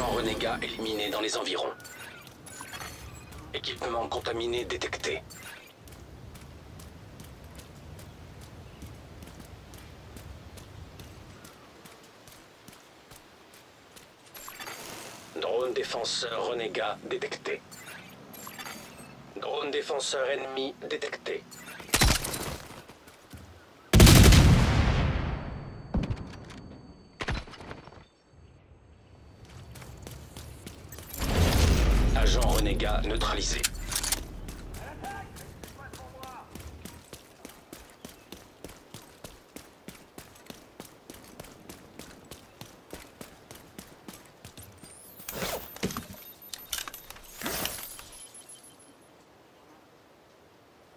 Agent renégat éliminé dans les environs. Équipement contaminé détecté. Drone défenseur renégat détecté. Drone défenseur ennemi détecté. Agent renégat neutralisé.